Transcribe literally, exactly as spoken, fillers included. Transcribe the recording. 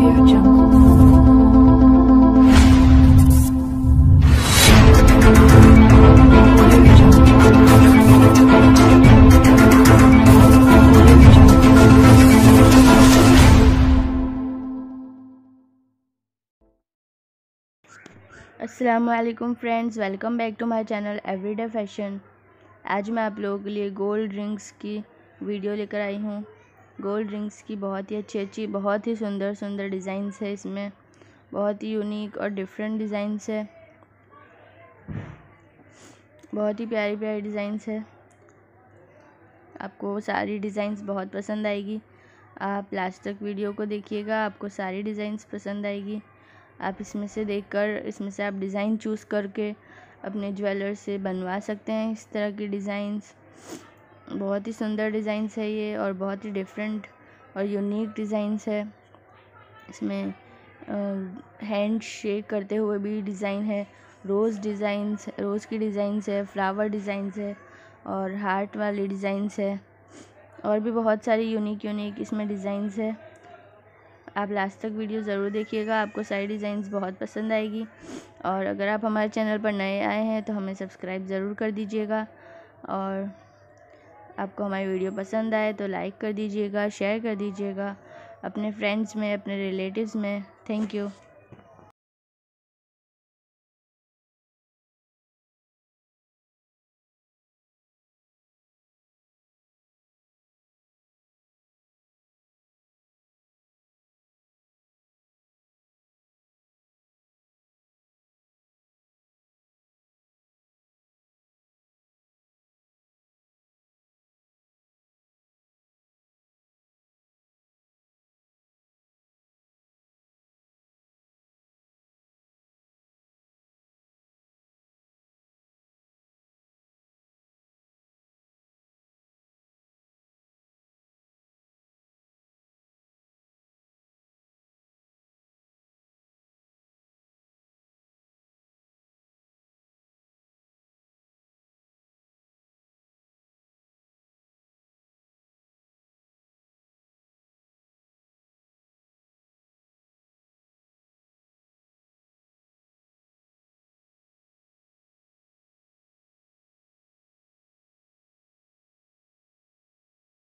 Audio Jungle. अस्सलामुअलैकुम friends, welcome back to my channel Everyday Fashion. आज मैं आप लोगों के लिए गोल्ड रिंग्स की वीडियो लेकर आई हूँ। गोल्ड रिंग्स की बहुत ही अच्छी अच्छी बहुत ही सुंदर सुंदर डिज़ाइंस है। इसमें बहुत ही यूनिक और डिफरेंट डिज़ाइंस है, बहुत ही प्यारी प्यारी डिज़ाइंस है। आपको सारी डिज़ाइंस बहुत पसंद आएगी। आप लास्ट तक वीडियो को देखिएगा, आपको सारी डिज़ाइंस पसंद आएगी। आप इसमें से देखकर इसमें से आप डिज़ाइन चूज़ करके अपने ज्वेलर से बनवा सकते हैं। इस तरह की डिज़ाइंस बहुत ही सुंदर डिज़ाइंस है ये, और बहुत ही डिफरेंट और यूनिक डिज़ाइंस है। इसमें हैंड शेक करते हुए भी डिज़ाइन है, रोज़ डिज़ाइंस रोज़ की डिज़ाइंस है, फ्लावर डिज़ाइंस है और हार्ट वाली डिज़ाइंस है, और भी बहुत सारी यूनिक यूनिक इसमें डिज़ाइंस है। आप लास्ट तक वीडियो ज़रूर देखिएगा, आपको सारी डिज़ाइंस बहुत पसंद आएगी। और अगर आप हमारे चैनल पर नए आए हैं तो हमें सब्सक्राइब ज़रूर कर दीजिएगा, और आपको हमारी वीडियो पसंद आए तो लाइक कर दीजिएगा, शेयर कर दीजिएगा अपने फ्रेंड्स में, अपने रिलेटिव्स में। Thank you.